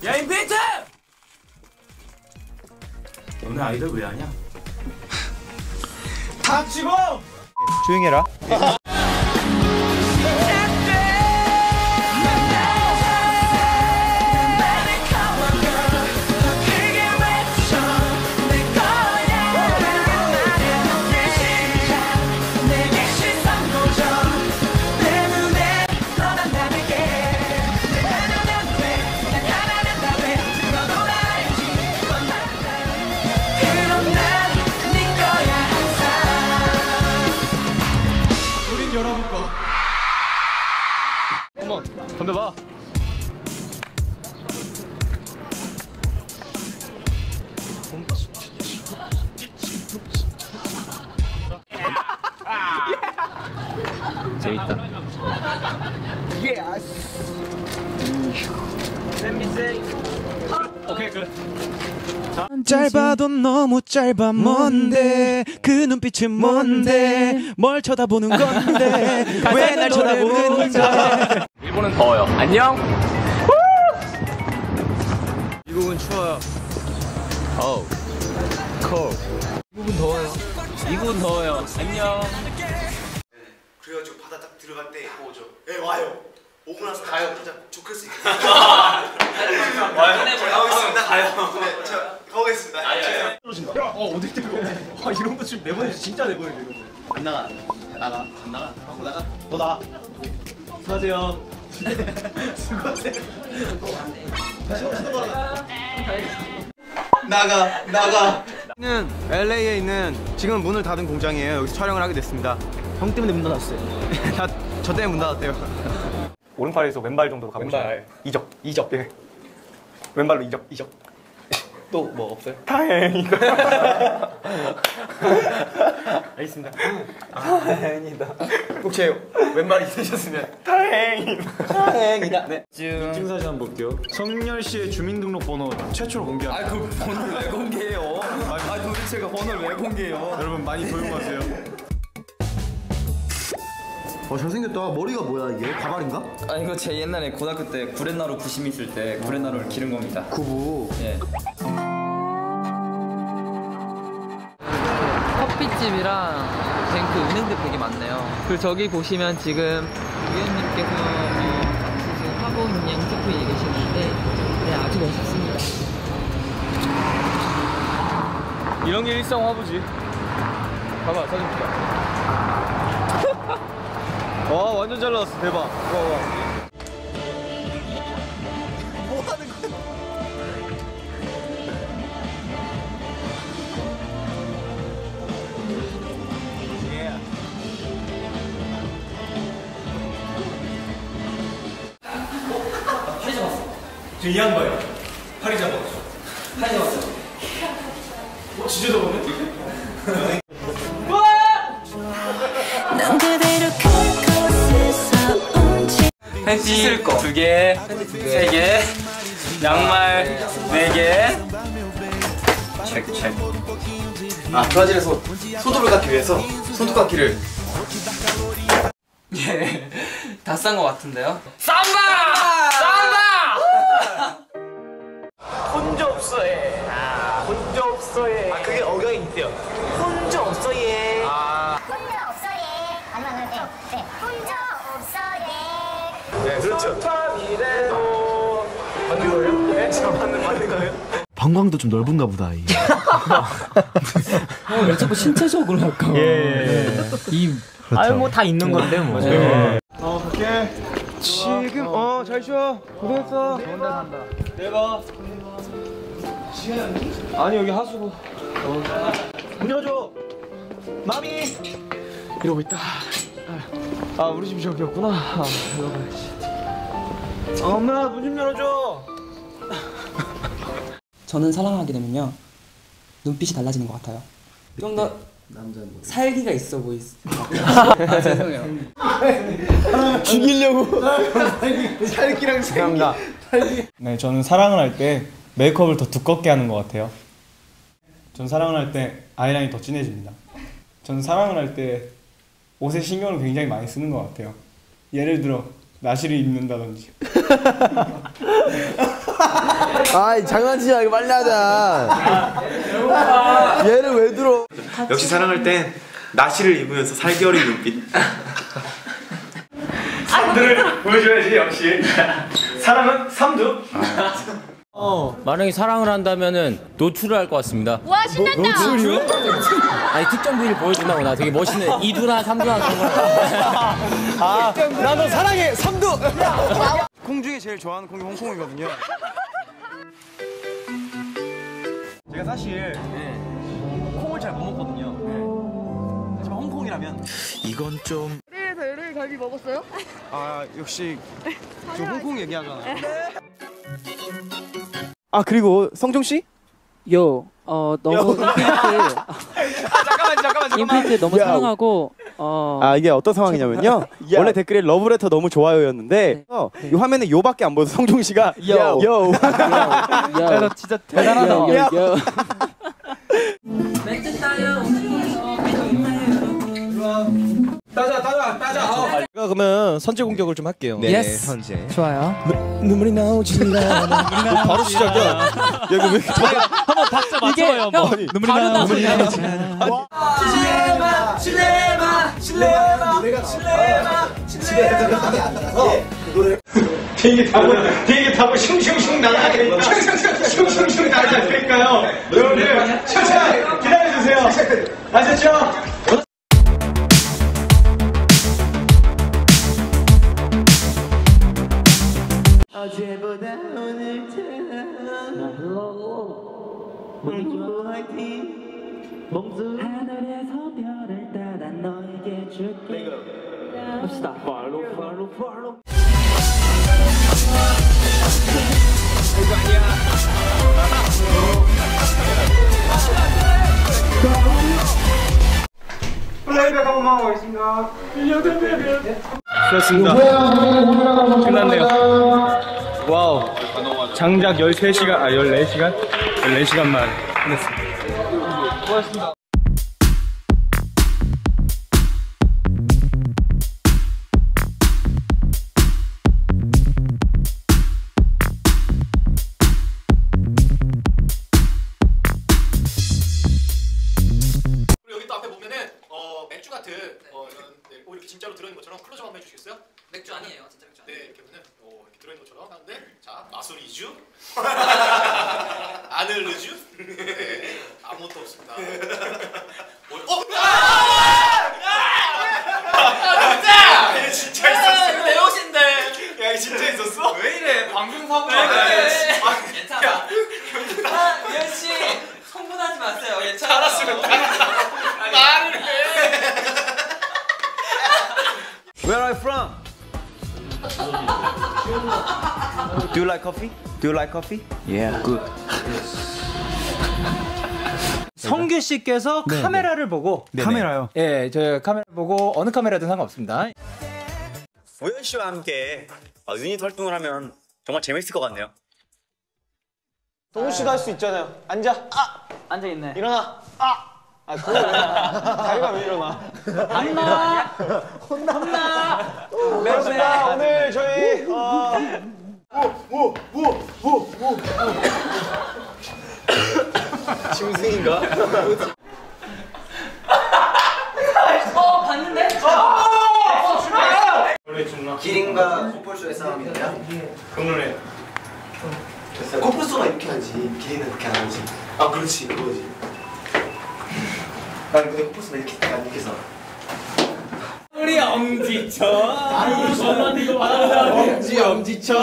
야 임페이트! 너네 아이돌 왜 하냐? 닥치고! 조용히 해라. 여러분 거. 한번 던져봐. 재밌다. 오케이 끝. 짧아도 너무 짧아. 뭔데 그 눈빛은 뭔데 뭘 쳐다보는 건데 왜 날 쳐다보는데. 일본은 더워요. 안녕. 미국은 추워요. 어우 cold. 미국은 더워요. 미국은 더워요. 안녕. 그래가지고 바다 딱 들어갈 때 오죠. 예 와요. 오고 나서 가요. 진짜 조클 수 있어요. 가보겠습니다. 가요. 네, 제가 가보겠습니다. 떨어진다. 어디 때려? 이런 거 지금 내보내지 진짜 내보내야 돼. 안 나가. 나가. 안 나가. 하고 나가. 너 나가. 수고하세요. 수고하세요. 나가. 는 LA에 있는 지금 문을 닫은 공장이에요. 여기서 촬영을 하게 됐습니다. 형 때문에 문 닫았어요. 다 저 때문에 문 닫았대요. 오른팔에서 왼발 정도로 가보시면 이적. 예. 왼발로 이적. 또 뭐 없어요? 다행이다. 알겠습니다. 다행이다. 꼭 제 왼발이 있으셨으면 다행이다. 네. 인증사진 한번 볼게요. 성렬 씨의 주민등록번호 최초로 공개합니다. 그 번호를 왜 공개해요? 도대체 그 번호를 왜 공개해요? 여러분 많이 도용하세요. 잘생겼다. 머리가 뭐야 이게? 가발인가? 아 이거 제 옛날에 고등학교 때 구렛나루 부심 있을 때 구렛나루를 기른 겁니다. 구부. 예. 커피집이랑 뱅크 은행들 되게 많네요. 그리고 저기 보시면 지금 위원님께서 같이 지금 하고 있는 인터뷰에 계시는데 네, 아주 멋있습니다. 이런 게 일상 화보지. 봐봐 사진 찍자. 와 완전 잘 나왔어. 대박. 와. 뭐 하는 거야? 팔이 잡았어. 저 이 양반이요. 팔이 잡았어. 팔이 잡았어. 진짜 잡았네? 팬티 씻을 거 2개, 3개, 양말 4개. 체크. 브라질에서 소도를 갖기 위해서 손톱깎이를. 예, 다 싼 것 같은데요? 삼바! 혼자 없어 얘. 혼자 없어 얘. 그게 어경이 있대요. 혼자 없어 얘. 혼자 없어 얘. 아니면 네. 혼자 없어 얘. 네, 그렇죠. 팝이래도 맞는 거예요? 네, 제가 맞는 거예요? 방광도 좀 넓은가 보다. 왜 자꾸 신체적으로 할까? 그렇죠. 뭐 다 있는 건데 뭐. 네. 갈게. 지금 잘 쉬어. 고생했어. 좋은 데 산다. 대박. 아니 여기 하수구. 문 열어줘. 마미. 이러고 있다. 우리 집 저기였구나. 열어봐야지. 엄마 문 좀 열어줘. 저는 사랑하게 되면요 눈빛이 달라지는 것 같아요. 좀 더 살기가 있어 보이세요. 죄송해요. 죽이려고. 살기랑 감사합니다. 네, 저는 사랑을 할 때 메이크업을 더 두껍게 하는 것 같아요. 전 사랑을 할 때 아이라인이 더 진해집니다. 전 사랑을 할 때 옷에 신경을 굉장히 많이 쓰는 것 같아요. 예를 들어 나시를 입는다든지. 아이 장난치지 말고 빨리 하자. 얘를 왜 들어? 역시 사랑할 땐 나시를 입으면서 살결인 눈빛. 삼두를 보여줘야지 역시. 사랑은 삼두. 만약에 사랑을 한다면은 노출을 할 것 같습니다. 와 신난다. 노출이요? 아니 특정 부위를 보여준다거나 되게 멋있는 2두나 3두나 그런 걸. 아, 나도 사랑해 삼두. 콩 중에 제일 좋아하는 콩이 홍콩이거든요. 제가 사실 콩을 잘 못 먹거든요. 하지만 홍콩이라면 이건 좀. 그래서 LA 갈비 먹었어요? 아 역시 저 홍콩 얘기하잖아요. 아 그리고 성종 씨? 너무 잠깐만. 임팩트 너무 사랑하고 아 이게 어떤 상황이냐면요. 원래 댓글에 러브레터 너무 좋아요였는데 이 화면에 요밖에 안 보여서 성종 씨가 요. 너 진짜 대단하다. 제가 그러면 선제 공격을 좀 할게요. 네, 선제. 좋아요. 눈물이 나오지 않아. 바로 시작이야. 야 이거 왜 이렇게 한번 박자 맞춰요. 한번. 눈물이 나오지 않아. 비행기 타고 슝슝슝 날아가니까 슝슝슝 날아가니까요. 여러분들 천천히 기다려주세요. 아셨죠? 어제보다 오늘 몽두 화이팅. 몽두 하늘에서 별을 따라 너에게 줄게. 갑시다. 팔로. 플레이백 한 번만 하겠습니다. 그렇습니다. 끝났네요. 와우. 장작 13시간, 14시간? 14시간 만 끝냈습니다. 고맙습니다. 여기 또 앞에 보면은 맥주 같은 이렇게 진짜로 들어있는 것처럼 클로즈업 한번 해주시겠어요? 맥주 아니에요, 진짜 맥주. 네, 이렇게 보면 이렇게 들어있는 것처럼 하는데 자 마술이주 아늘르주 네, 아무것도 없습니다. 진짜! 진짜 있었어. 내 옷인데. 야, 이거 진짜 있었어? 왜 이래? 방송 사고야. 괜찮아. 미연 씨, 성분하지 마세요. 괜찮아. 알았으면 말을 해. Where are you from? Do you like coffee? Do you like coffee? Yeah, good. 성규 씨께서 카메라를 보고 카메라요? 예, 저 카메라 보고 어느 카메라든 상관없습니다. 우현 씨와 함께 유닛 활동을 하면 정말 재밌을 것 같네요. 동훈 씨도 할 수 있잖아요. 앉아. 앉아 있네. 일어나. 그거 왜? 다리가 왜 일어나? 혼나. 그렇습니다. 오늘 저희 짐승인가? 봤는데? 기린과 코뿔소의 싸움이냐? 금론에 코뿔소가 이렇게 하지 기린은 그렇게 안 하지. 아 그렇지 그거지. 난 근데 코뿔소가 이렇게 안 이렇게 서. 우리 엄지쳐. 엄마한테 이거 말하자. 엄지쳐.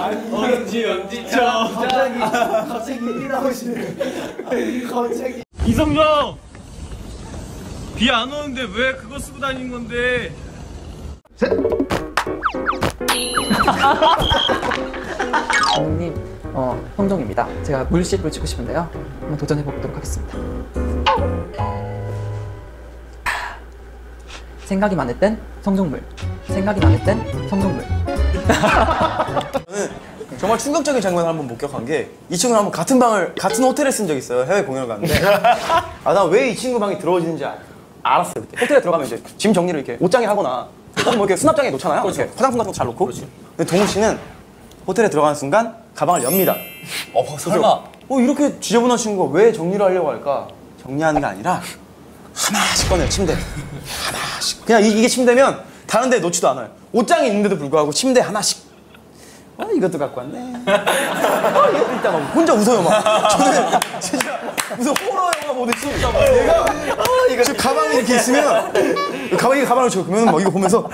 갑자기 나오시네. 갑자기. 이성정! 비 안 오는데 왜 그거 쓰고 다니는 건데? 감독님, 형동입니다. 제가 물씨를 찍고 싶은데요. 한번 도전해 보도록 하겠습니다. 생각이 많을 땐 성종물. 생각이 많을 땐 성종물. 저는 정말 충격적인 장면을 한번 목격한 게 이 친구랑 한번 같은 호텔에 쓴 적이 있어요. 해외 공연을 갔는데 나 왜 이 친구 방에 들어오는지 알았어요. 그때 호텔에 들어가면 이제 짐 정리를 이렇게 옷장에 하거나 뭐 이렇게 수납장에 놓잖아요. 그렇죠. 화장품 같은 거 잘 놓고. 그렇지. 근데 동훈 씨는 호텔에 들어가는 순간 가방을 엽니다. 설마. 이렇게 지저분한 친구가 왜 정리를 하려고 할까? 정리하는 게 아니라 하나씩 꺼내요. 침대 하나씩. 그냥 이게 침대면 다른 데 놓지도 않아요. 옷장이 있는데도 불구하고 침대 하나씩. 이것도 갖고 왔네. 이것도 있다 막 혼자 웃어요 막. 저는 진짜 무슨 호러 영화 보듯이 내가 이거 지금 가방이 이렇게 있으면 가방을 줘. 그러면 막 이거 보면서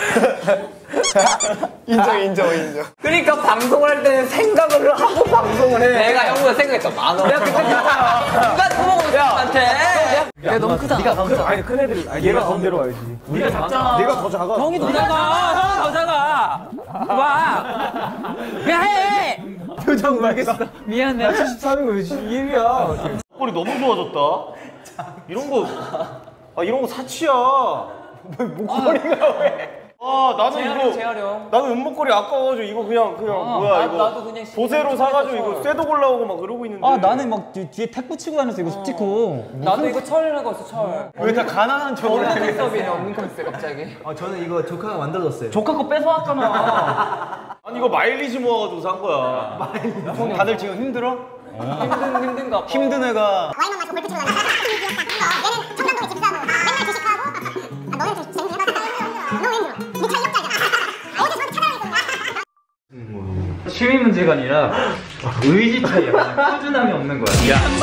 인정. 그러니까 방송을 할 때는 생각을 하고 방송을 해. 내가 형보다 생각했어. 만 원. 내가 그때 누가 토먹은 사람한테. 야 너무 크다. 네가 더 크다. 아니 큰 애들이 얘가 가운데로 와야지. 네가 작잖아. 내가 더 작아. 형이 더 작아. 더 작아. 와. 야 해. 표정 말겠어. 미안해. 73이 왜 1이야? 목걸이 너무 좋아졌다. 이런 거 사치야. 목걸이가 왜? 나는 재활용. 나는 은목걸이 아까워가지고 이거 그냥 뭐야 이거 나도 그냥 보세로 사가지고 이거 쇠도 골라오고 막 그러고 있는데. 나는 막 뒤에 택 붙이고 다녔어 이거 스티커. 나도 이거 철이라고 했어 철. 왜 다 가난한 척을 해? 컨셉이네 없는 컨셉 갑자기. 저는 이거 조카가 만들어줬어요. 조카 거 뺏어왔잖아. 아니 이거 마일리지 모아가지고 산 거야. 다들 지금 힘들어? 힘든가 봐. 힘든 애가 와인만 마시고 골프 치고 다니는 얘는 청담동에 집 사고 맨날 주식하고 너는 좀 재밌는 거 같다. 너무 힘들어. 네 차이 역자잖아. 어제 저한테 찾아다녔거든요. 취미 문제가 아니라 의지 차이야. 꾸준함이 없는 거야.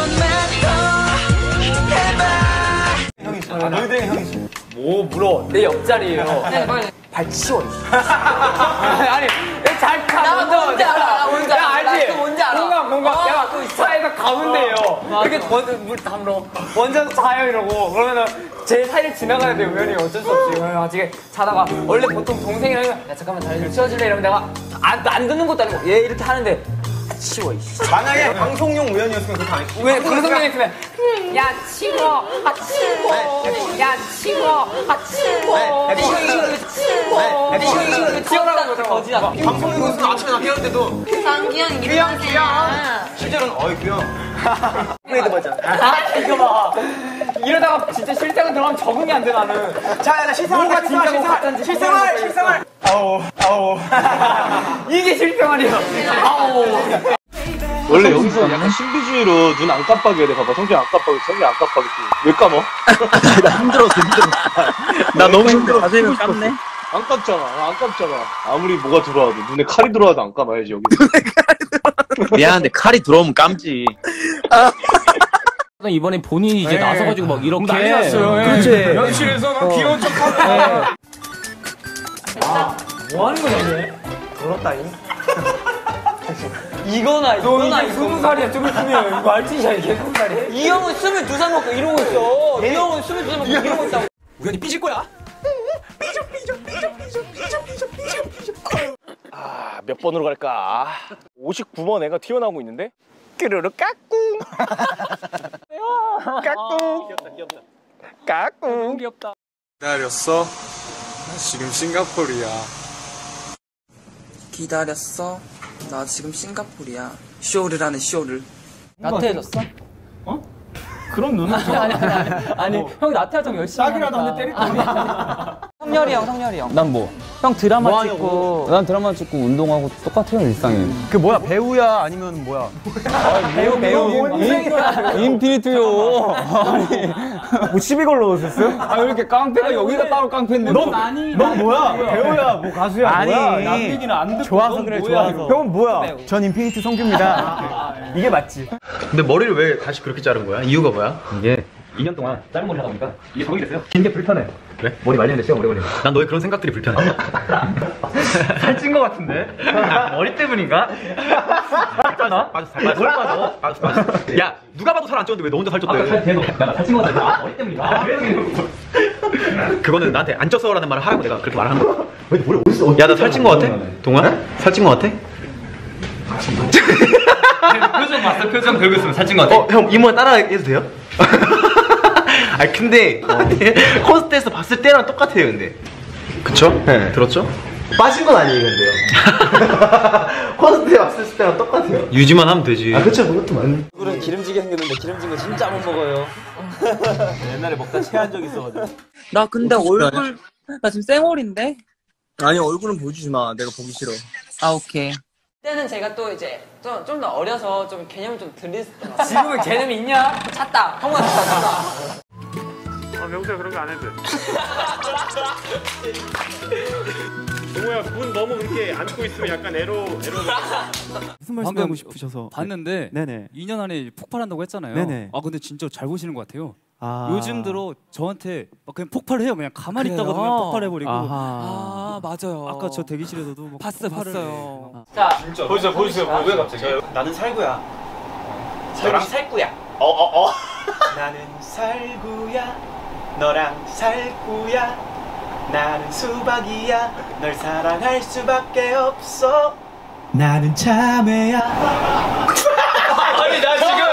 뭐 물어. 내 옆자리예요. 발 치워. 아니 잘 가. 나 뭔지 알아. 나 뭔지 알아. 알지? 나 뭔지 알아. 뭔가. 야, 그 사이가 가운데예요. 이렇게 물 담러. 먼저 자요 이러고 그러면은 제 사이를 지나가야 돼요. 우연히 어쩔 수 없이. 아직 자다가 원래 보통 동생이랑 야 잠깐만 다리 좀 치워줄래 이러면 내가 안 듣는 것도 아니고 얘 이렇게 하는데 치워. 만약에 방송용 우연이었으면 그렇게 안 했어. 왜 그런 생각이 있으면 야 치워 치워 야 치워 치워 치워라고 거지야. 방송용이었으면 아침에 나 깨웠는데도 귀여운 실제로는 귀여워. 그래도 맞아. 이거 봐. 이러다가 진짜 실생활 들어가면 적응이 안 돼 나는. 자 실생활. 아우. 이게 실생활이야. 아우. 원래 여기서 약간 신비주의로 눈 안 깜빡여야 돼. 봐봐. 성격 안 깜빡여. 왜 감어? 나 힘들었어. 나 너무 힘들어. 자세히는 깜네. 안 감잖아. 아무리 뭐가 들어와도 눈에 칼이 들어와도 안 감아야지 여기. 미안한데 칼이 들어오면 깜지. 이번에 본인이 이제 나서가지고 막 이렇게 난리 났어요. 그렇지. 연실에서 난 귀여운 척하고. 뭐 하는 거야 이게? 그렇다잉. 이거나 20살이야 좀 있으면 이거 알지야 이게 20살이야? 이 형은 22살 먹고 이러고 있어. 이 형은 22살 먹고 이러고 있다고. 우연히 삐질 거야. 몇 번으로 갈까? 59번 애가 튀어나오고 있는데? 끄르르 까꿍. 까꿍. 귀엽다. 까꿍. 귀엽다. 기다렸어. 지금 싱가포르야. 기다렸어. 나 지금 싱가포르야. 쇼를 하는 쇼를. 나태해졌어? 그런 눈은 아니 형 나태할 좀 열심히 짝이라도 한 대 때릴 거야. 성렬이 형. 난 뭐? 형 드라마 찍고. 난 드라마 찍고 운동하고 똑같아요 일상이. 그 뭐야 배우야 아니면 뭐야? 배우. 인피니트요. 뭐 시비 걸러 오셨어요? 왜 이렇게 깡패가 여기가 따로 깡패인데? 넌 뭐야? 배우야 뭐 가수야 뭐야? 남 얘기는 안 듣고 좋아서 그래 좋아서. 형은 뭐야? 전 인피니트 성규입니다. 이게 맞지? 근데 머리를 왜 다시 그렇게 자른 거야? 이유가 뭐야? 이게 2년 동안 짧은 머리 하다 보니까 이게 적응이 됐어요. 긴 게 불편해. 그래? 머리 말리는데 시간 오래 걸려. 난 너의 그런 생각들이 불편해. 살찐 거 같은데? 머리 때문인가? 살쪘나? 빠졌어. 야, 누가 봐도 살 안 쪘는데 왜 너 혼자 살쪘대? 아까 살 살찐 거 같아. 머리 때문인가? 그거는 나한테 안 쪘어라는 말을 하라고 내가 그렇게 말을 한 거야. 머리 어딨어? 야, 나 살찐 거 같아? 동아? 살찐 거 같아? 표정 봤어? 표정 들고 있으면 살찐 거 같아. 형 이모 따라 해도 돼요? 아 근데 콘서트에서 봤을 때랑 똑같아요 근데. 그쵸? 네. 들었죠? 빠진 건 아니에요 근데요. 콘서트에 왔을 때랑 똑같아요. 유지만 하면 되지. 아 그쵸 그것도 맞네. 얼굴은 기름지게 생겼는데 기름진 거 진짜 못 먹어요. 옛날에 먹다 체한 적 있어가지고. 나 근데 얼굴 나 지금 쌩얼인데? 아니 얼굴은 보여주지 마. 내가 보기 싫어. 아 오케이. 그때는 제가 또 이제 좀 더 어려서 좀 개념을 좀 들렸던 것 같아요. 지금은 개념이 있냐? 찾다. 형아 찾다. 명수야 그런 거 안 해도 돼. 동호야 문 너무 그렇게 안고 있으면 약간 에로. 무슨 말씀하고 싶으셔서 봤는데 네네. 2년 안에 폭발한다고 했잖아요. 네네. 아 근데 진짜 잘 보시는 것 같아요. 아. 요즘 들어 저한테 막 그냥 폭발을 해요. 그냥 가만히 그래요? 있다가 그냥 폭발해버리고. 아 맞아요. 아까 저 대기실에서도 막 봤어요. 자, 진짜 보여주세요. 왜 갑자기? 나는 살구야. 너랑 살구야. 나는 살구야. 너랑 살구야. 나는 수박이야. 널 사랑할 수밖에 없어. 나는 참외야. 아니 나 지금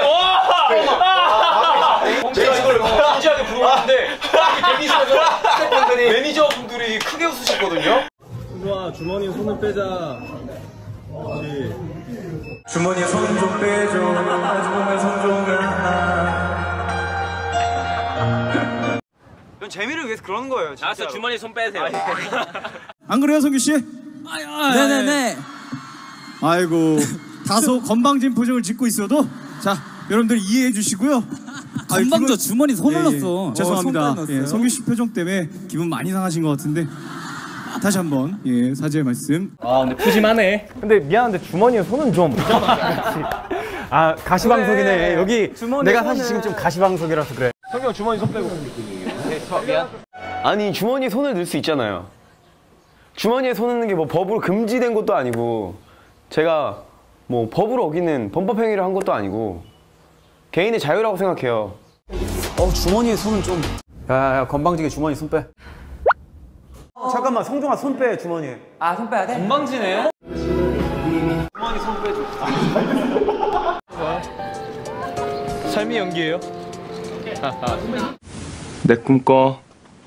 제가 이걸 진지하게 부르는데 대기실에서 스태프분들이 매니저분들이 크게 웃으셨거든요. 우와 주머니에 손을 빼자. 주머니에 손 좀 빼줘. 주머니에 손 좀 빼줘. 이건 재미를 위해서 그러는 거예요. 알았어 주머니에 손 빼세요. 안 그래요, 성규 씨? 네네네. 아이고 다소 건방진 표정을 짓고 있어도 자 여러분들 이해해 주시고요. 건방져 주머니 손을 넣었어. 죄송합니다. 손 예, 성규 씨 표정 때문에 기분 많이 상하신 것 같은데 다시 한번 예, 사죄의 말씀. 아 근데 푸짐하네. 근데 미안한데 주머니에 손은 좀. 아 가시방석이네. 여기 내가 사실 지금 좀 가시방석이라서 그래. 성경 주머니 손 빼고. 미안. 아니 주머니에 손을 넣을 수 있잖아요. 주머니에 손 넣는 게 뭐 법으로 금지된 것도 아니고 제가 뭐 법을 어기는 범법 행위를 한 것도 아니고 개인의 자유라고 생각해요. 주머니에 손은 좀. 야 건방지게 주머니 손 빼. 잠깐만 성종아 손 빼 주머니에. 아, 손 빼야 돼? 건방지네. 주머니 손 빼줘. 삶이 연기예요. 내 꿈꿔.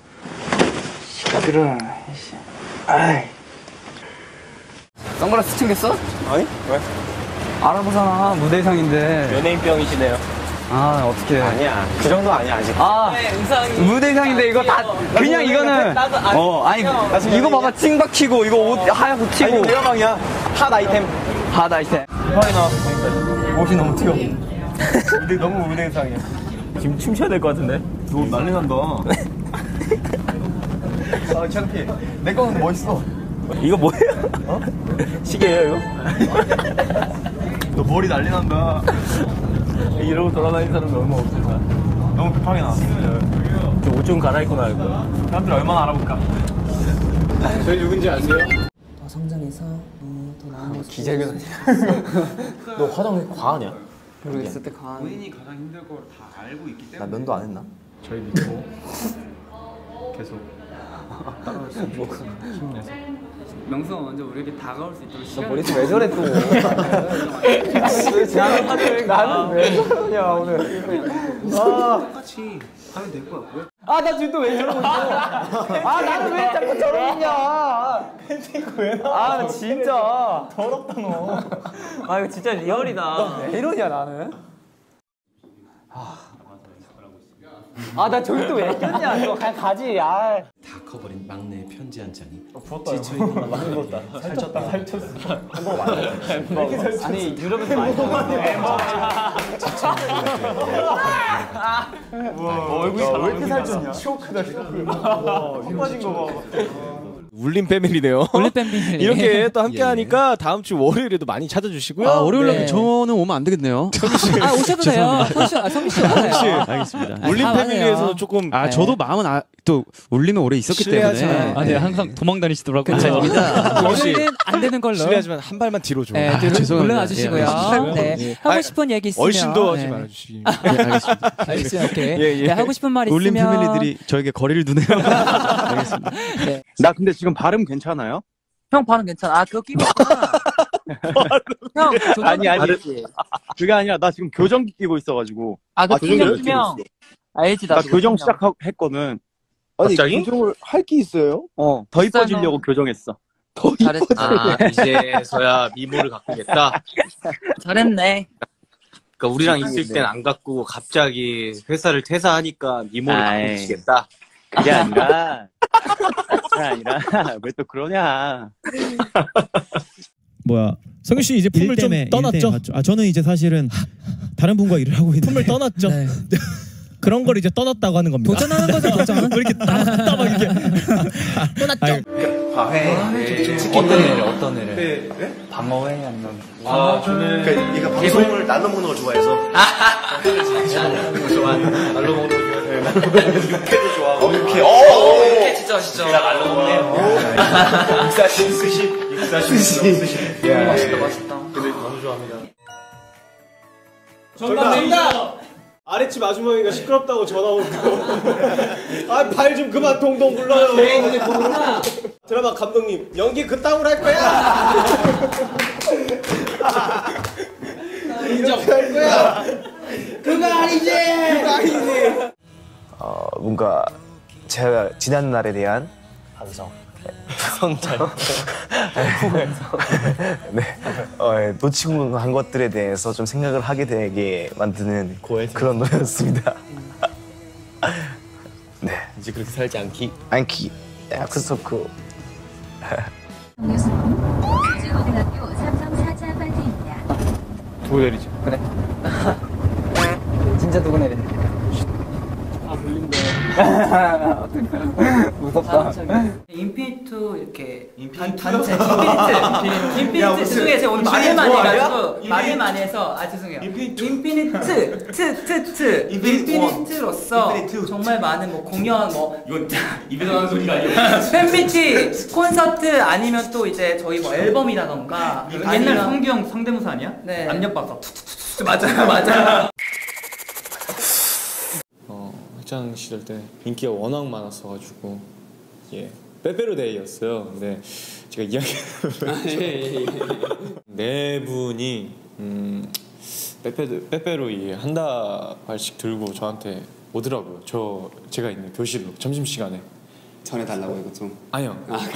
시끄러. 아이. 선글라스 챙겼어? 아니? 왜? 알아보잖아. 무대상인데. 연예인병이시네요. 아, 어떡해. 아니야. 그 정도 아니야 아직. 아, 무대상인데 이거 다 그냥 이거는 아니 이거 봐봐 찡 박히고 이거 옷 하얗고 튀고 아니, 내가 방이야. 핫 아이템. 핫 아이템. 급하게 나왔어. 옷이 너무 튀어. 무대 너무 무대상이야. 지금 춤춰야 될 것 같은데. 너 난리 난다. 아 창피해. 내 거는 멋있어. 이거 뭐예요? 어? 시계예요 이거? 너 머리 난리 난다. 이러고 돌아다니는 사람이 얼마 없을까? 너무 급하게 나왔어. 옷 좀 갈아입고 나올 거야. 사람들 얼마나 알아볼까? 저희 누군지 아세요? 더 성장해서 더 나은 모습. 기자회견. 너 화장 과하냐? 모르겠을 때 가. 본인이 가장 힘들 걸 다 알고 있기 때문에 나 면도 안 했나? 저희 믿고 계속 따라올 수 있도록 힘내서. 명수가 먼저 우리에게 다가올 수 있도록 시간. 머리도 왜 저래 또? 나는 왜 저러냐 오늘. 똑같이 하면 될 거야. 왜? 아, 나 지금 또 왜 저러고 있어? 아, 나는 왜 자꾸 저러고 있냐? 팬티가 왜 나와? 아, 나 진짜. 더럽다 너. 아, 이거 진짜 리얼이다. 왜 이러냐 나는? 아, 나 저기 또 왜 꼈냐? 이거 그냥 가지. 아. 다 커버린 막내의 편지 한 장이 부었다. 많이 부었다. 살쪘다. 살쪘어. 햄버거 많이 먹었어. 아니, 유럽에서 많이 먹었는데. 얼굴이 왜 이렇게 살쪘냐? 쇼크다 쇼크. 힘 빠진 거 봐. 울림 패밀리네요. 울림 패밀리. 이렇게 또 함께 하니까 다음 주 월요일에도 많이 찾아주시고요. 아, 월요일에 네. 저는 오면 안 되겠네요. 아 오셔도 돼요. 성민 씨 오세요. 알겠습니다. 울림 아, 패밀리에서도 조금 저도 마음은 또 울림에 오래 있었기 때문에. 실례하지만 아, 네, 항상 도망 다니시더라고요. 오늘은 안 되는 걸로. 실례하지만 한 발만 뒤로 줘. 네, 죄송합니다. 물러나 주시고요. 네, 하고 싶은 얘기 있으면 얼씬도 하지 네. 말아주시기. 알겠습니다. 알겠습니다. 오케이. 예, 예. 네, 하고 싶은 말 있으면 울림 패밀리들이 저에게 거리를 두네요. 알겠습니다. 네. 나 근데 지금 발음 괜찮아요? 형 반응 괜찮아. 아, 그거 끼고 있구나. 형, 아니 그게 아니라 나 지금 교정기 끼고 있어가지고. 아, 그 교정기 끼고 김영. 있어. 알지, 나 나도. 교정 시작했거든. 갑자기? 교정을 할 게 있어요? 더 이뻐지려고 교정했어. 더 잘했어. 아 이제서야 미모를 가꾸겠다. 잘했네. 그러니까 우리랑 있을 땐 안 가꾸고 갑자기 회사를 퇴사하니까 미모를 가꾸시겠다. 그게 아니라 왜 또 그러냐. 뭐야 성규 씨 이제 품을 좀 떠났죠? 아 저는 이제 사실은 다른 분과 일을 하고 있는데 품을 떠났죠. 네. 그런 걸 이제 떠났다고 하는 겁니다. 도전하는 거죠, 도전. 왜 이렇게 따박 이렇게 떠났죠. 어떤 애를? 네? 방어회 아니면? 저는 그러니까 방송을 날로 먹는 걸 좋아해서. 날로 먹는 걸 좋아해서. 육회도 좋아하고. 육회 진짜 맛있죠. 날로 먹네요. 육사신 스시. 맛있다. 근데 너무 좋아합니다. 정답! 아랫집 아주머니가 시끄럽다고 전화 오고 아 발 좀 그만 동동 굴러요. 드라마 감독님 연기 그따구로 할 거야. 이렇게 할 거야. 그거 아니지. 뭔가 제가 지난 날에 대한 반성. 네, 놓치고 한 것들에 대해서 좀 생각을 하게 되게 만드는 그런 노래였습니다. 네. 이제 그렇게 살지 않기. 약속. 고등학교 삼성 4차 파트입니다. 누구 내리지? 그래. 진짜 누구 내리네. 아 무섭다. 인피니트 이렇게 단체 인피니트 중에 제가 오늘 말을 많이 해가지고 말을 많이 해서 죄송해요. 인피니트로서 정말 많은 뭐 공연 뭐 이건 입에서 나는 소리가 아니라 팬미팅 콘서트 아니면 또 이제 저희 뭐 앨범이라던가 옛날 성규형 성대모사 아니야? 네. 압력밥솥. 맞아요. 학창 시절 때 인기가 워낙 많았어가지고 빼빼로데이였어요. 근데 제가 네 분이 빼빼로 한 다발씩 들고 저한테 오더라고요. 제가 있는 교실로 점심 시간에. 전해달라고 이거 좀. 아니요.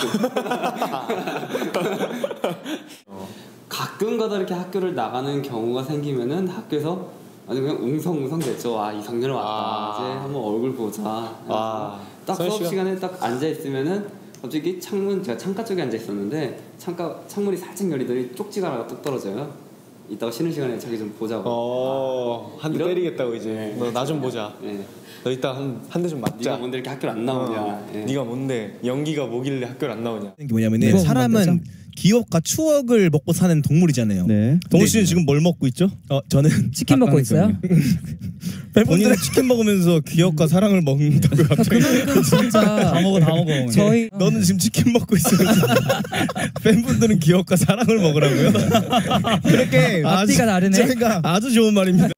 가끔가다 이렇게 학교를 나가는 경우가 생기면은 학교에서 아니 그냥 웅성웅성 됐죠. 아 이성렬 왔다. 이제 한번 얼굴 보자. 딱 수업 시간에 딱 앉아 있으면은 갑자기 제가 창가 쪽에 앉아 있었는데 창문이 살짝 열리더니 쪽지가 하나가 뚝 떨어져요. 이따가 쉬는 시간에 자기 좀 보자고. 한 대 때리겠다고 이제. 너 나 좀 보자. 너 이따 한 대 좀 맞자. 네가 뭔데 이렇게 학교를 안 나오냐. 네가 뭔데 연기가 뭐길래 학교를 안 나오냐. 게 뭐냐면은 사람은 기억과 추억을 먹고 사는 동물이잖아요. 네. 동훈 씨는 지금 뭘 먹고 있죠? 저는 치킨 먹고 있어요. 본인은 치킨 먹으면서 기억과 사랑을 먹는다고 갑자기. 진짜 다 먹어. 저희 너는 지금 치킨 먹고 있으면서 팬분들은 기억과 사랑을 먹으라고요. 그렇게 앞뒤가 다르네. 저희가 아주 좋은 말입니다.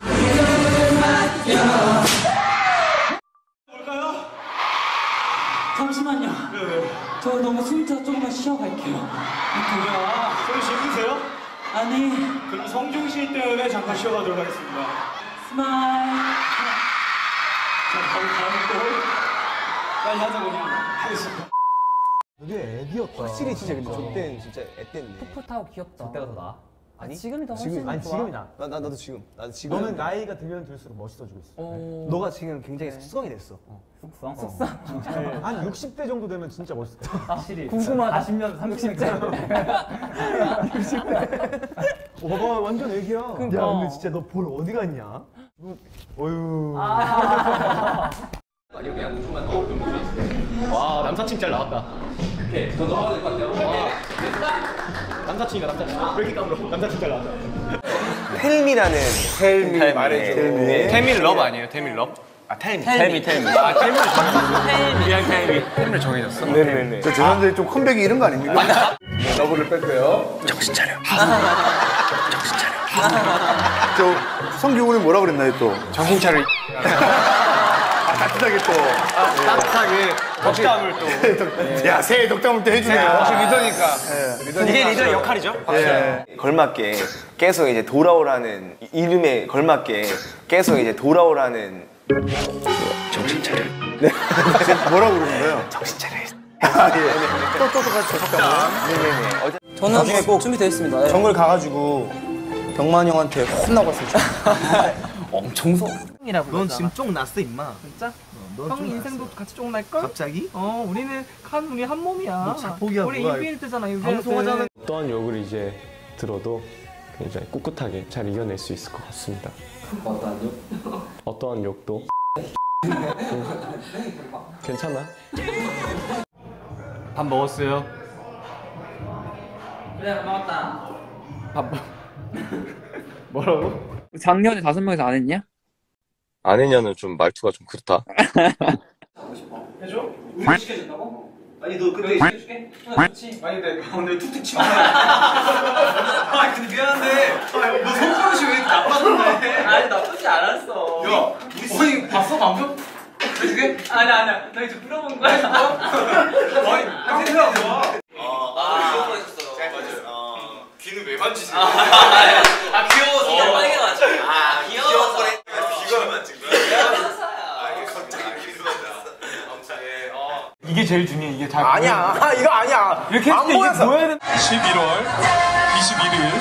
잠시만요. 저 너무 숨차 조금만 쉬어갈게요. 성규 씨 힘드세요? 아니. 그럼 성중 씨 때문에 잠깐 쉬어가도록 하겠습니다. 스마일. 자, 다음 거 빨리 하자 그냥 하겠습니다. 그게 애기였다. 확실히 진짜 근데 저 때는 진짜 애 때인데. 풋풋하고 귀엽다. 저때가 더 나아? 아니 지금이 더 훨씬 좋아. 지금이 나. 나도 지금. 너는 나이가 들면 들수록 멋있어지고 있어. 너가 지금 굉장히 숙성이 됐어. 숙성. 한 60대 정도 되면 진짜 멋있을 거야. 확실히. 궁금하다. 40년, 30대. 봐봐 완전 애기야. 그러니까. 야 근데 진짜 너 볼 어디 갔냐? 어휴. 와 남사친 잘 나왔다. 오케이 더 넣어야 될 것 같아요. 남사친이다 남사친. 왜 이렇게 까불어? 남사친 잘 나왔다. 텔미라는 텔미 말해줘. 텔미 럽 아니에요? 텔미 럽? 텔미. 텔미를 정해졌어. 텔미를 정해졌어. 네네네. 저 죄송한데 좀 컴백이 이런 거 아닙니까? 러브를 뺐고요. 정신 차려. 저 성규 오늘 뭐라 그랬나요 또? 정신 차려. 따뜻하게 또. 따뜻하게 덕담을 또. 야 새해 덕담을 또 해주네요. 혹시 리더니까. 이게 리더의 역할이죠. 걸맞게 계속 이제 돌아오라는 이름에 걸맞게 계속 이제 돌아오라는 정신 차려. 네. 뭐라고 그러는 거예요? 정신 차려. 또 똑같이 덕담을. 네네네. 저는 나중에 꼭 준비되어 있습니다. 네. 정글 가가지고 병만이 형한테 혼나고 왔으면 좋겠어. 엄청 서. 넌 지금 쫑 났어 임마. 진짜? 형 인생도 같이 쫑 날걸? 갑자기? 우리 한 몸이야. 자폭이야, 우리 뭐야. 인피니트잖아. 방송하자는 어떠한 욕을 이제 들어도 굉장히 꿋꿋하게 잘 이겨낼 수 있을 것 같습니다. 어떠한 욕? 어떠한 욕도 괜찮아? 밥 먹었어요. 그래 먹었다. 뭐라고? 작년에 5명이서 안 했냐? 안 했냐는 좀 말투가 좀 그렇다. 해줘? 우리 시켜준다고? 아니 너 그때 시켜줄게? 그렇지. 아니 근데 오늘 툭툭 치고 아 근데 미안한데 너 손버릇이 왜 이렇게 나빠졌네. 아니 나쁘지 않았어. 야 우리 봤어 방금? 해주게? 아니야 나 이제 물어본 거야. 아니 생각해 봐. 귀여워 있었어. 맞아요. 귀는 왜 만지세요? 귀여워서 그냥 빨개가지고. 귀여워서. 귀가 만진 거야? 이게 제일 중요해. 이게 잘 아니야. 이거 아니야. 이렇게 했을 때 이게 보여야 되는 11월 21일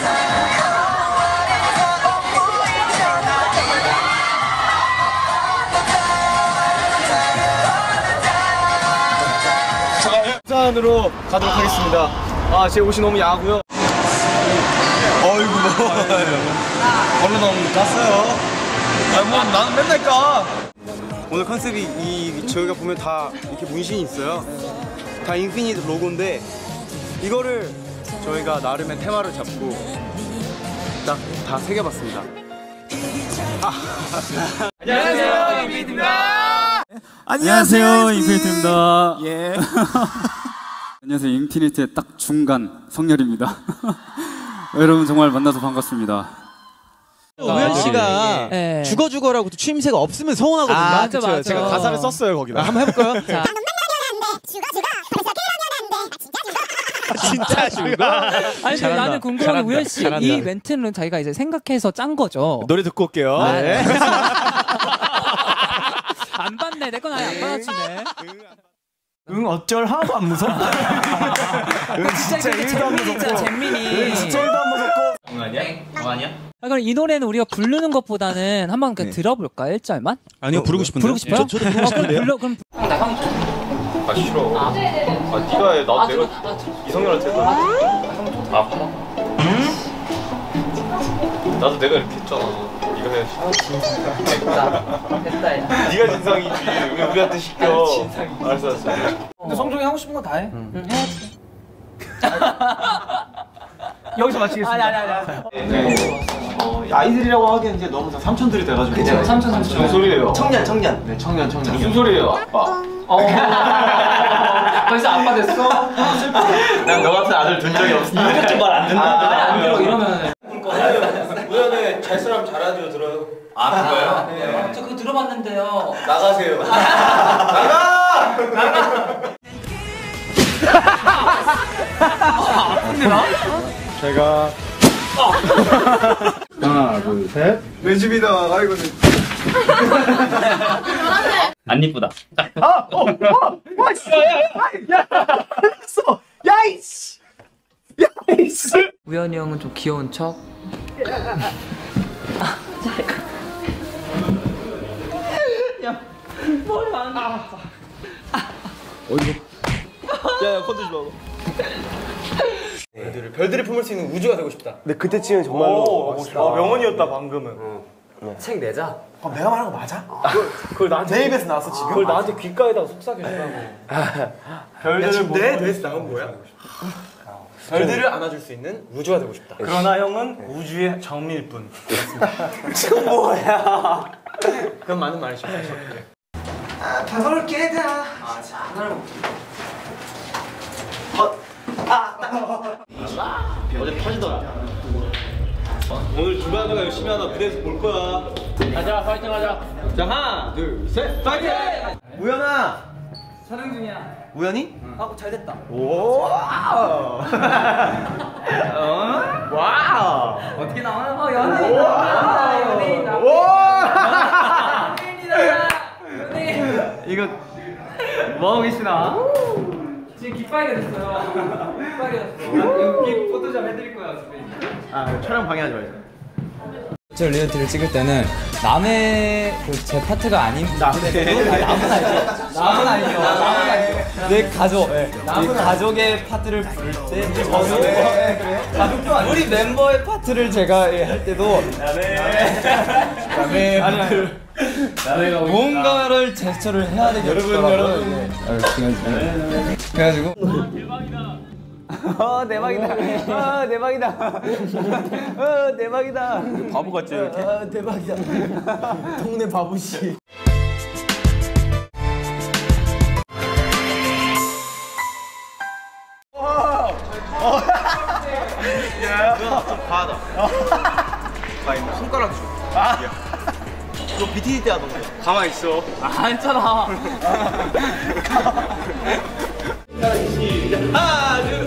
부산으로 가도록 하겠습니다. 아, 제 옷이 너무 야하고요. 어이구 얼른 너무 깠어요. 뭐 나는 맨날 까. 오늘 컨셉이 저희가 보면 다 이렇게 문신이 있어요. 다 인피니트 로고인데 이거를 저희가 나름의 테마를 잡고 딱 다 새겨봤습니다. 안녕하세요 인피니트입니다. 안녕하세요 인피니트입니다. 예. 안녕하세요 인피니트의 딱 중간 성렬입니다. 여러분 정말 만나서 반갑습니다. 우현 씨가 네. 죽어라고 추임새가 없으면 서운하거든요. 맞아, 맞아. 제가 가사를 썼어요 거기다. 한번 해볼까요? 자. 진짜 죽어. 아니 근데 나는 궁금한 게 우현 씨 이 멘트는 자기가 이제 생각해서 짠 거죠. 노래 듣고 올게요. 네. 안 봤네. 내 건 아예 안 받아주네. 어쩔 하나도 안 무섭다. 진짜 잼민이 있잖아 잼민이. 진짜 1도 안 무섭고. 아니야? 그럼 이 노래는 우리가 부르는 것보다는 한번 들어볼까 1절만? 아니요 부르고 싶은데. 부르고 싶어요? 저도 부르고 싶은데요. 그럼 아 싫어. 아 네가 해. 나도 내가 이성열한테 했잖아. 나도 내가 이렇게 했잖아. 네가 해야지. 됐다 야. 네가 진상이지. 왜 우리한테 시켜? 알았어. 근데 성종이 하고 싶은 거 다 해. 응 해야지. 여기서 마치겠습니다. 아니. 아이들이라고 하기엔 이제 너무 다 삼촌들이 돼가지고. 그쵸, 삼촌. 무슨 소리예요? 청년. 네, 청년. 무슨 소리예요, 아빠? 벌써 아빠 됐어? 난 너 같은 아들 둔 적이 없으니까. 이렇게 말 안 된다. 안 들어 이러면. 우연에 잘 사람 잘 라디오 들어요. 아 그거요? 네. 저 그거 들어봤는데요. 나가세요. 아픈데 나? 제가 하나, 둘, 셋. 내 집이다. 아이고. 안 이쁘다. 우연이 형은 좀 귀여운 척. 야, 머리 안 나. 야 건들지 마. 별들이 품을 수 있는 우주가 되고 싶다. 근데 그때쯤은 정말로 명언이었다 방금은. 책 내자. 내가 말한 거 맞아? 그걸 나한테 내 입에서 나왔어 지금? 그걸 나한테 귓가에다가 속삭여주라고. 별들을 내 뇌에서 나온 거야? 별들을 안아줄 수 있는 우주가 되고 싶다. 그러나 형은 우주의 정밀 뿐. 지금 뭐야? 그건 많은 말이죠. 다솔 깨다. 어제 터지더라. 오늘 주간호가 열심히 하나 무대에서 볼 거야. 가자, 파이팅 하자. 자 하나, 둘, 셋, 파이팅! 우연아. 촬영 중이야. 우연이? 잘 됐다. 오. 와우. 와우. 어떻게 나와요? 연예인이다. 연예인이다. 연예인. 이거 뭐하고 계시나? 지금 깃발게 됐어요. 깃발게 됐어. 여기 포토샵 해드릴 거야, 선배님. 촬영 방해하지 말자. 저 리얼티를 찍을 때는 남의 제 파트가 아닌 남은 아니죠. 내 가족, 내 가족의 파트를 부를 때 가족도 아니고 우리 멤버의 파트를 제가 할 때도 남의 파트를 뭔가를 제스처를 해야 되겠더라고요. 여러분 그래가지고 대박이다. 대박이다. 대박이다. 바보 같지 이렇게? 대박이다. 동네 바보씨. 야, 좀 과하다. 손가락 줘. 너 BTD 때 하던데. 가만히 있어. 안 했잖아. 하나, 둘,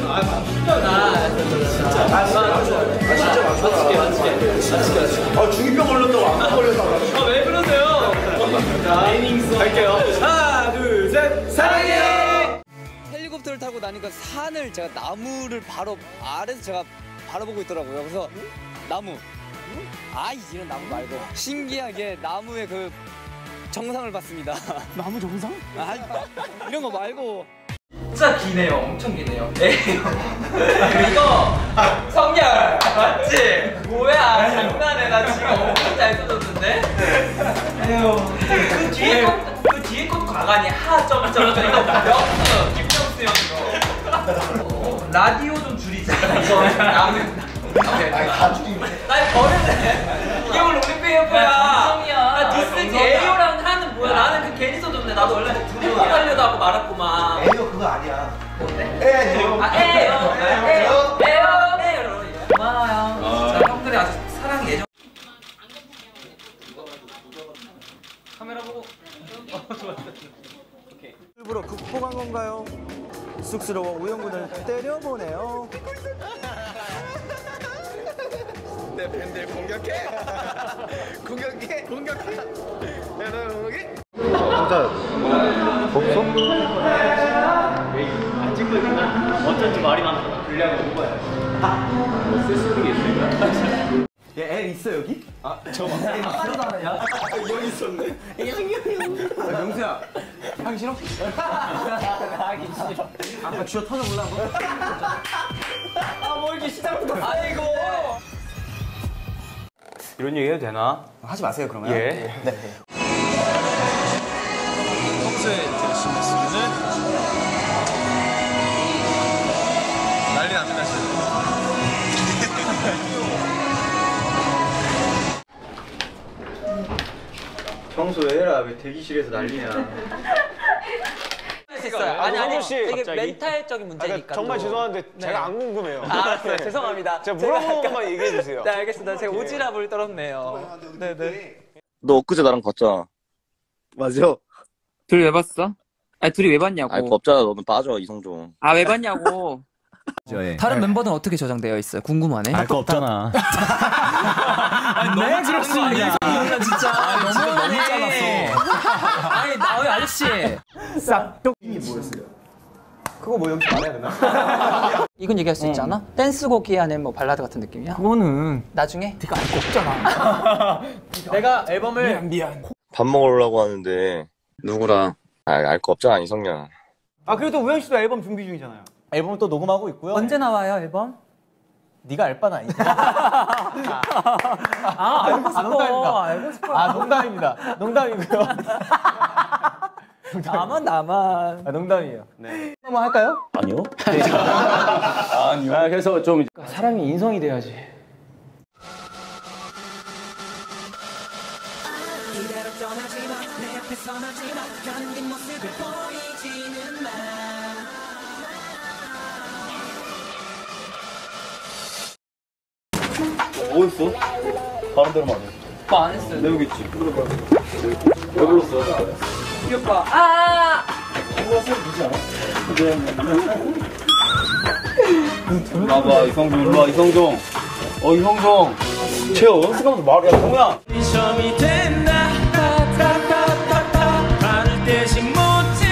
진짜 중이병 걸렸다고 안 걸렸다고. 왜 그러세요? 자, 갈게요. 하나, 둘, 셋, 사랑해. 헬리콥터를 타고 나니까 산을 제가 나무를 바로 아래서 제가 바라보고 있더라고요. 그래서 나무. 이런 나무 말고 신기하게 나무의 그 정상을 봤습니다. 나무 정상? 이런 거 말고. 진짜 기네요. 엄청 기네요. 네. 이거 성열 맞지? 뭐야 장난해. 나 지금 엄청 잘 써줬는데. 그 뒤에 것 과간이 하점점 이거 명수 김명수 형 이거. 라디오 좀 줄이자. 이거 나는. 다 줄이네. 나 버렸네. 이게 원래 우리 페이퍼야. 나 디스지 에이오랑 하는 뭐야. 나는 그 괜히 써줬네. 나도 원래 두개 하려고 하고 말았구만. 에이오 그거 아니야. 에이오. 에이오. 에이오. 고마워요. 진짜 형들이 아주 사랑 예정. 카메라 보고. 좋았어. 오케이. 일부러 극복한 건가요? 쑥스러워 우영군을 때려보네요. 내 팬들 공격해. 공격해. 내가 공격해. 진짜 없어? 안 찍고 있나? 어쩐지 말이 많아. 분량이 오버야. 쓸수있게 있을까? 얘 있어 여기? 저 하나도 안 하냐? 여기 있었네. 명수야 하기 싫어? 하기 싫어. 아까 쥐어 터져볼라 한번? 뭐 이렇게 시작부터. 아이고. 이런 얘기 해도 되나? 하지 마세요 그러면. 예. 네. 평소에 열심히 했으면은 난리 납니다 지금. 평소에 해라. 왜 대기실에서 난리냐. 아니 이게 갑자기? 멘탈적인 문제니까. 정말 죄송한데 제가 안 궁금해요. 알았어요. 죄송합니다. 제가 물어보는 것만 얘기해 주세요. 네 알겠습니다. 제가 오지랖을 떨었네요. 네네. 너 엊그제 나랑 봤잖아. 맞아. 둘이 왜 봤어? 아니 둘이 왜 봤냐고. 아니 없잖아. 너는 빠져 이성종. 아 왜 봤냐고. 다른 멤버들은 어떻게 저장되어 있어요? 궁금하네. 알 거 없잖아. 너무 부럽습니다. 진짜 너무 잘랐어. 아니 나의 아저씨. 싹둑이 뭐였어요? 그거 뭐 여기 말해야 되나? 이건 얘기할 수 있지 않아? 댄스곡이 아닌 뭐 발라드 같은 느낌이야? 그거는 나중에? 네가 알 거 없잖아. 내가 앨범을 미안. 밥 먹으려고 하는데 누구랑? 알 거 없잖아 이성년. 그래도 우영 씨도 앨범 준비 중이잖아요. 앨범 또 녹음하고 있고요. 언제 나와요 앨범? 네가 알 바는 아니지. 알고 싶어. 농담입니다. 알고 싶어. 농담입니다. 농담이고요. 나만. 농담이에요. 네. 한번 할까요? 아니요. 아니요. 그래서 좀 사람이 인성이 돼야지. 어딨어? 다른 데로 말해. 오빠 안 했어요. 내 여기 있지. 왜 불렀어? 이 오빠. 아! 봐봐 이성종 일로와 이성종. 이성종. 채워 연습하면서 말야 동우야. 미션이 된다. 발을 떼지 못해.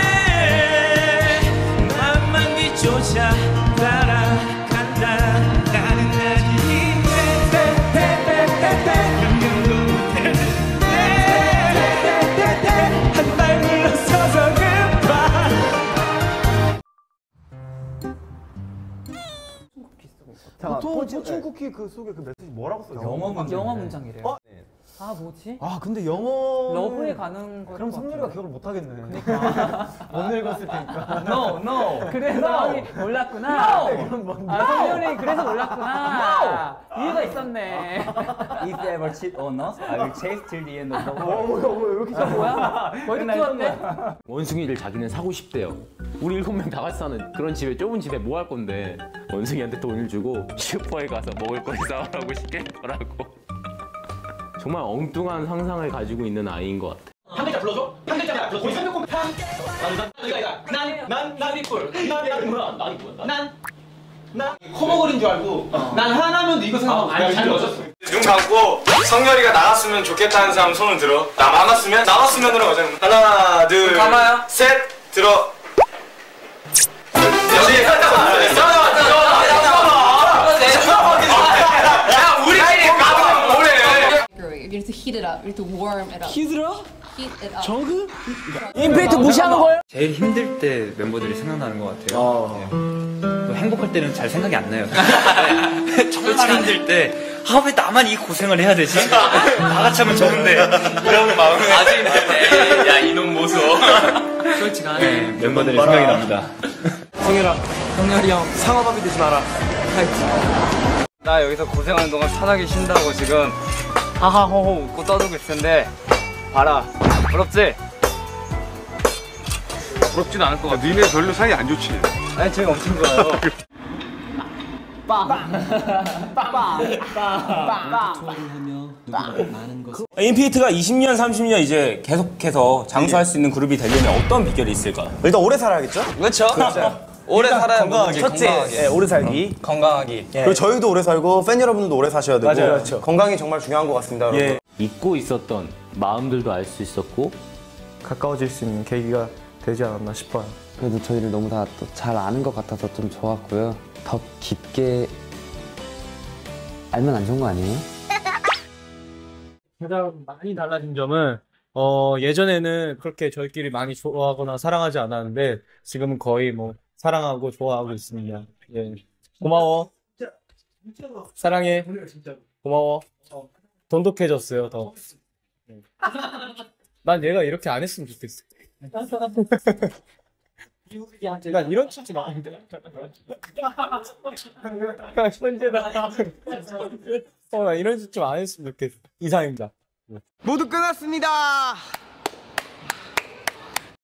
나만 뒤쫓아 따라간다. 나는 아직 영영도 못하는 떡볶이 그 속에 그 메시지 뭐라고 써? 영어 문장이래요. 아 뭐지? 아 근데 영어 러브에 가는 거. 그럼 성렬이가 기억을 못 하겠네. 그러니까 못 읽었을 테니까. No. 그래서 몰랐구나. 성렬이 그래서 몰랐구나. 이유가 있었네. If you ever cheat on us, I will chase till the end of the 왜 world. 이렇게 뭐야? 머리 뚫었네. 원숭이를 자기는 사고 싶대요. 우리 7명 다 같이 사는 그런 집에 좁은 집에 뭐 할 건데 원숭이한테 돈을 주고 슈퍼에 가서 먹을 거 사오라고 시켰더라고. 정말 엉뚱한 상상을 가지고 있는 아이인 것 같아. 한 글자 불러줘? 한 글자 불러줘. 우리 300권 난 이뿔. 난 커버걸인 줄 알고 난 하나면도 이거 생각하고 잘 넣어줬어. 눈 감고 성렬이가 나갔으면 좋겠다는 사람 손을 들어. 나 나갔으면으로 가자. 하나 둘 감아요. 셋 들어. You have to heat it up. You have to warm it up. Heat it up? Heat it up. 저그? 임팩트 무시하는 거예요? 제일 힘들 때 멤버들이 생각나는 것 같아요. 네. 또 행복할 때는 잘 생각이 안 나요. 정말 힘들 때, 왜 나만 이 고생을 해야 되지? 다 같이 하면 좋은데. 이런 마음에. 아직은, 야, 이놈 모습. 솔직하게. 멤버들이 생각이 납니다. 성렬이 형 상어밥이 되지 마라. 나 여기서 고생하는 동안 편하게 쉰다고 지금 하하호호 웃고 떠들고 있을 텐데 봐라. 부럽지? 부럽진 않을 것 같아. 니네 별로 사이 안 좋지? 아니 저희 엄청 좋아요. 인피니트가 20년, 30년 이제 계속해서 장수할 수 있는 그룹이 되려면 어떤 비결이 있을까? 일단 오래 살아야겠죠? 그렇죠. 오래 살아야 건강하게. 첫째, 예, 오래 살기. 건강하기. 그리고 저희도 오래 살고 팬 여러분들도 오래 사셔야 되고. 맞아요. 그렇죠. 건강이 정말 중요한 것 같습니다, 여러분. 예. 잊고 있었던 마음들도 알 수 있었고 가까워질 수 있는 계기가 되지 않았나 싶어요. 그래도 저희를 너무 다 또 잘 아는 것 같아서 좀 좋았고요. 더 깊게 알면 안 좋은 거 아니에요? 가장 많이 달라진 점은 예전에는 그렇게 저희끼리 많이 좋아하거나 사랑하지 않았는데 지금은 거의 뭐 사랑하고 좋아하고 있습니다. 예. 고마워. 사랑해. 고마워. 돈독해졌어요, 더. 난 얘가 이렇게 안 했으면 좋겠어. 난 이런 짓지 마. 현재다. 나 이런 짓 좀 안 했으면 좋겠어. 이상입니다. 모두 끝났습니다.